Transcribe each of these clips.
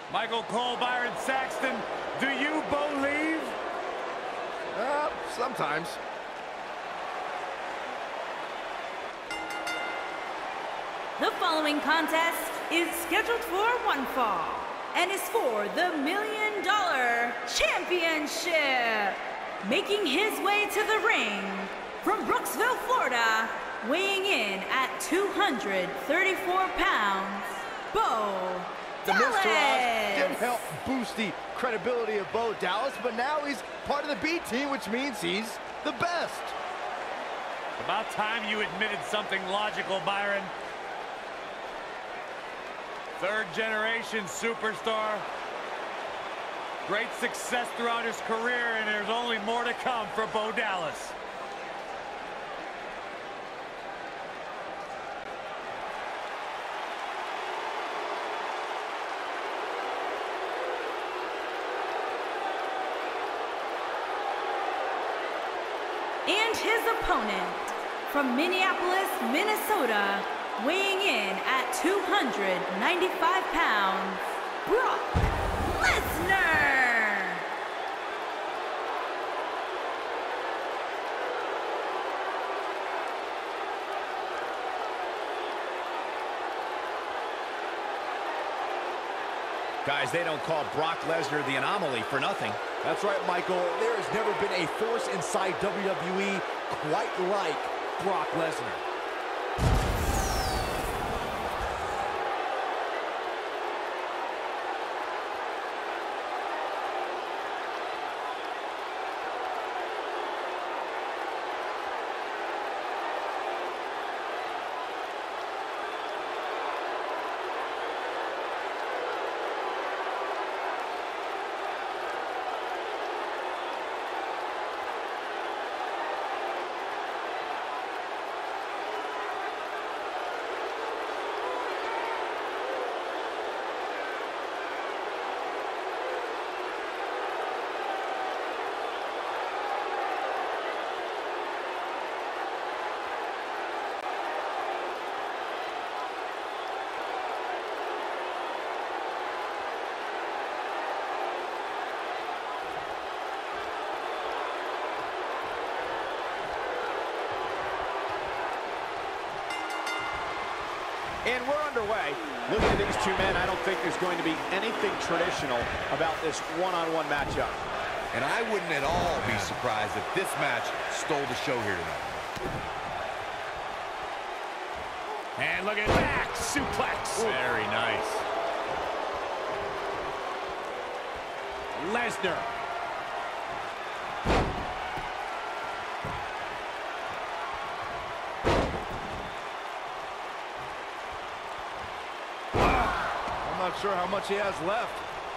Michael Cole, Byron Saxton, do you believe? Sometimes. The following contest is scheduled for one fall and is for the $1 Million Championship. Making his way to the ring from Brooksville, Florida, weighing in at 234 pounds, Bo The Dallas. Mr. Oz didn't help boost the credibility of Bo Dallas, but now he's part of the B team, which means he's the best. About time you admitted something logical, Byron. Third generation superstar. Great success throughout his career, and there's only more to come for Bo Dallas. And his opponent from Minneapolis, Minnesota, weighing in at 295 pounds, Brock Lesnar. Guys, they don't call Brock Lesnar the anomaly for nothing. That's right, Michael. There has never been a force inside WWE quite like Brock Lesnar. And we're underway. Looking at these two men, I don't think there's going to be anything traditional about this one-on-one matchup. And I wouldn't at all be surprised if this match stole the show here tonight. And look at that suplex. Very nice. Lesnar. I'm not sure how much he has left.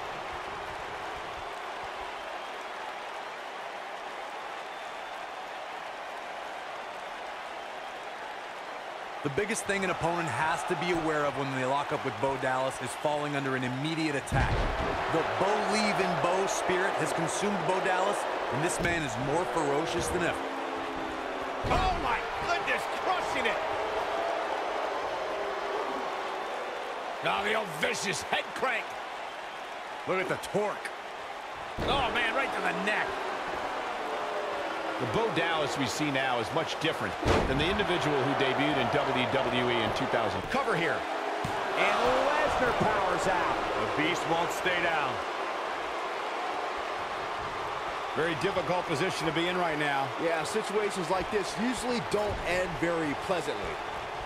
The biggest thing an opponent has to be aware of when they lock up with Bo Dallas is falling under an immediate attack. The Bo-leave-in-Bo spirit has consumed Bo Dallas, and this man is more ferocious than ever. Oh my goodness, crushing it. Now the old vicious head crank. Look at the torque. Oh, man, right to the neck. The Bo Dallas we see now is much different than the individual who debuted in WWE in 2000. Cover here. And Lesnar powers out. The beast won't stay down. Very difficult position to be in right now. Yeah, situations like this usually don't end very pleasantly.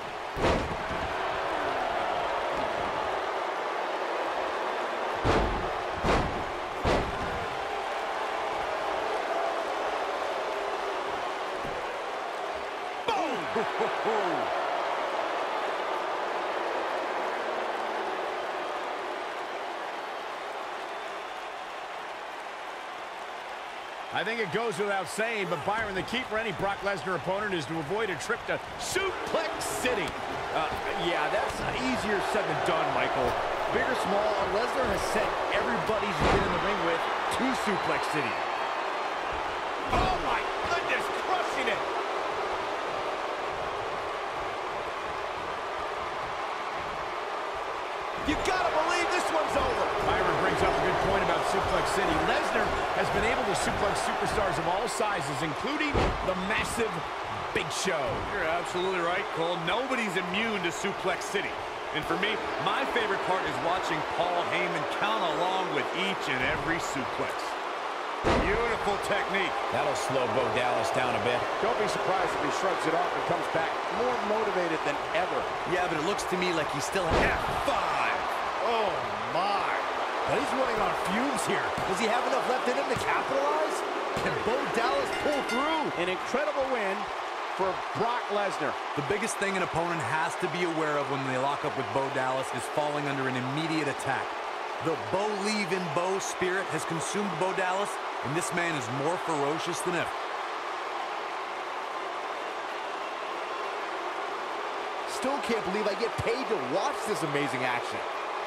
I think it goes without saying, but Byron, the key for any Brock Lesnar opponent is to avoid a trip to Suplex City. Yeah, that's easier said than done, Michael. Big or small, Lesnar has sent everybody he's been in the ring with to Suplex City. Oh my goodness, crushing it. You gotta believe this one's over. Byron brings up a good point about Suplex City. Lesnar has been able to suplex superstars of all sizes, including the massive Big Show. You're absolutely right, Cole. Nobody's immune to Suplex City. And for me, my favorite part is watching Paul Heyman count along with each and every suplex. Beautiful technique. That'll slow Bo Dallas down a bit. Don't be surprised if he shrugs it off and comes back more motivated than ever. Yeah, but it looks to me like he's still F5. Oh, my. But he's running on fumes here. Does he have enough left in him to capitalize? Can Bo Dallas pull through? An incredible win for Brock Lesnar. The biggest thing an opponent has to be aware of when they lock up with Bo Dallas is falling under an immediate attack. The Bo-leave-in-Bo spirit has consumed Bo Dallas, and this man is more ferocious than ever. Still can't believe I get paid to watch this amazing action.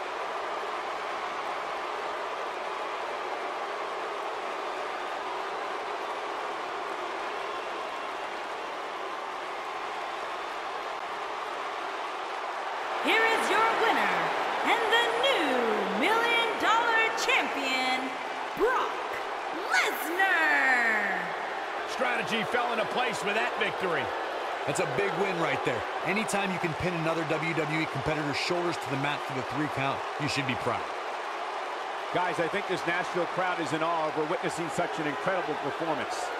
Here is your winner, and the new $1 Million Champion, Brock Lesnar. Strategy fell into place with that victory. That's a big win right there. Anytime you can pin another WWE competitor's shoulders to the mat for the 3 count, you should be proud. Guys, I think this Nashville crowd is in awe over witnessing such an incredible performance.